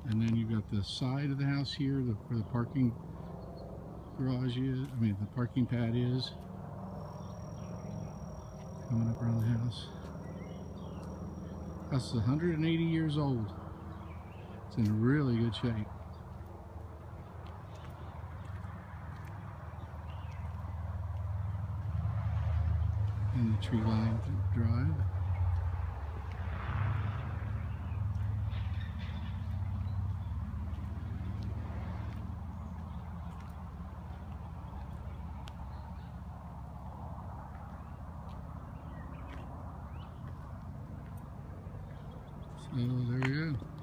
And then you've got the side of the house here, where the parking garage is, the parking pad is. Coming up around the house. House is 180 years old. It's in really good shape. And the tree lined drive. So there you go.